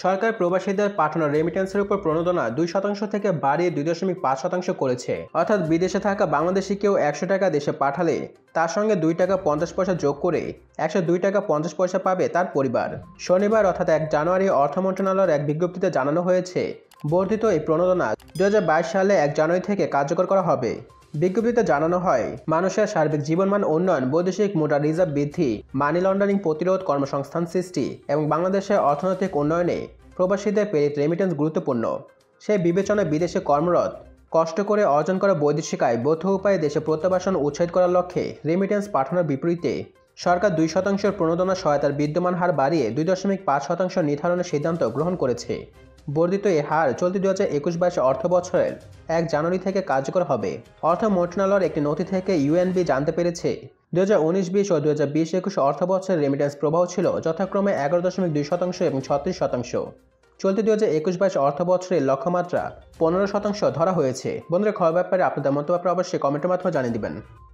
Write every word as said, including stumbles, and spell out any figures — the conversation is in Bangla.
সরকার প্রবাসীদের পাঠানো রেমিটেন্সের উপর প্রণোদনা দুই শতাংশ থেকে বাড়িয়ে দুই দশমিক পাঁচ শতাংশ করেছে। অর্থাৎ বিদেশে থাকা বাংলাদেশি কেউ একশো টাকা দেশে পাঠালে তার সঙ্গে দুই টাকা পঞ্চাশ পয়সা যোগ করে একশো দুই টাকা পঞ্চাশ পয়সা পাবে তার পরিবার। শনিবার অর্থাৎ এক জানুয়ারি অর্থ মন্ত্রণালয়ের এক বিজ্ঞপ্তিতে জানানো হয়েছে, বর্ধিত এই প্রণোদনা দু হাজার বাইশ সালে এক জানুয়ারি থেকে কার্যকর করা হবে। বিজ্ঞপ্তিতে জানানো হয়, মানুষের সার্বিক জীবনমান উন্নয়ন, বৈদেশিক মুদ্রা রিজার্ভ বৃদ্ধি, মানি লন্ডারিং প্রতিরোধ, কর্মসংস্থান সৃষ্টি এবং বাংলাদেশের অর্থনৈতিক উন্নয়নে প্রবাসীদের প্রেরিত রেমিটেন্স গুরুত্বপূর্ণ। সেই বিবেচনায় বিদেশে কর্মরত কষ্ট করে অর্জন করা বৈদেশিক আয় বৈধ উপায়ে দেশে প্রত্যাবাসন উৎসাহিত করার লক্ষ্যে রেমিটেন্স পাঠানোর বিপরীতে সরকার দুই শতাংশের প্রণোদনা সহায়তার বিদ্যমান হার বাড়িয়ে দুই দশমিক পাঁচ শতাংশ নির্ধারণের সিদ্ধান্ত গ্রহণ করেছে। বর্ধিত এই হার চলতি দু হাজার একুশ বাইশ অর্থ বছরের এক জানুয়ারি থেকে কার্যকর হবে। অর্থ মন্ত্রণালয়ের একটি নথি থেকে ইউএনবি জানতে পেরেছে, দু হাজার উনিশ বিশ ও দু হাজার বিশ একুশ অর্থ বছরের রেমিটেন্স প্রবাহ ছিল যথাক্রমে এগারো দশমিক দুই শতাংশ এবং ছত্রিশ শতাংশ। চলতি দু হাজার একুশ বাইশ অর্থ বছরের লক্ষ্যমাত্রা পনেরো শতাংশ ধরা হয়েছে। বন্ধুরা, খবর ব্যাপারে আপনাদের মন্তব্য অবশ্যই কমেন্টের মাধ্যমে জানিয়ে দিবেন।